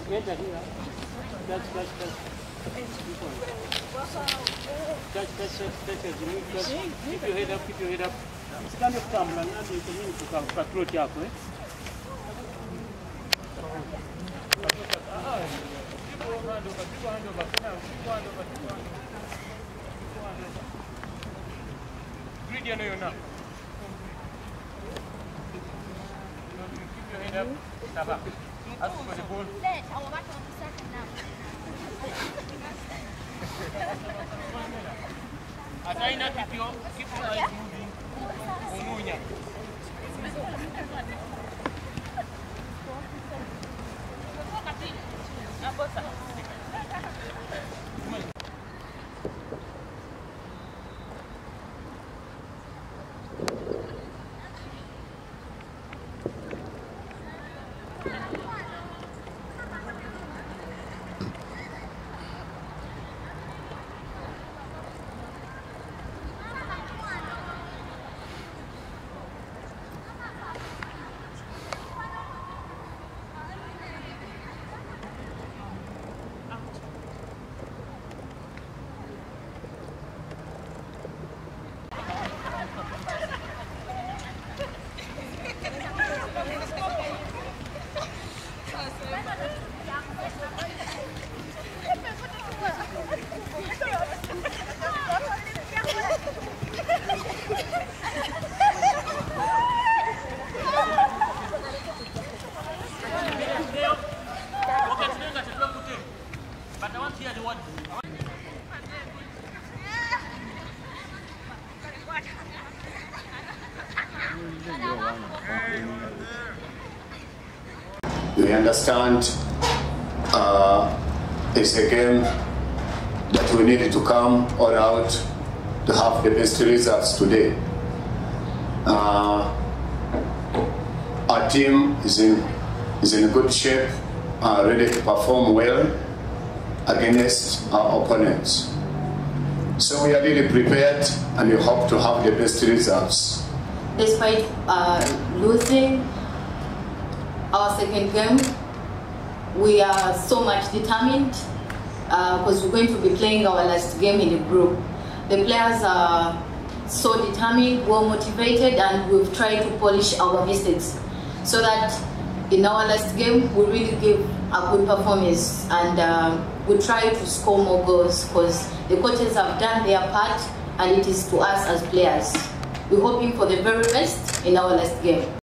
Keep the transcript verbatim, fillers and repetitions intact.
Enter here. Touch, touch, touch. Touch, touch, touch, touch. Touch. Keep your head up, keep your head up. It's kind of calm, and you can control your eh? Greedy, I know you're not. Keep your head up. Stop up. Ask for the ball. Let, I will back on the second now. I try not to keep your, keep your eyes moving. Umunya. We understand uh, it's a game that we needed to come all out to have the best results today. Uh, our team is in, is in good shape, uh, ready to perform well against our opponents. So we are really prepared and we hope to have the best results. Despite uh, losing our second game, we are so much determined because uh, we're going to be playing our last game in the group. The players are so determined, well motivated, and we've tried to polish our mistakes so that in our last game we really give a good performance and uh, we try to score more goals because the coaches have done their part and it is to us as players. We're hoping for the very best in our last game.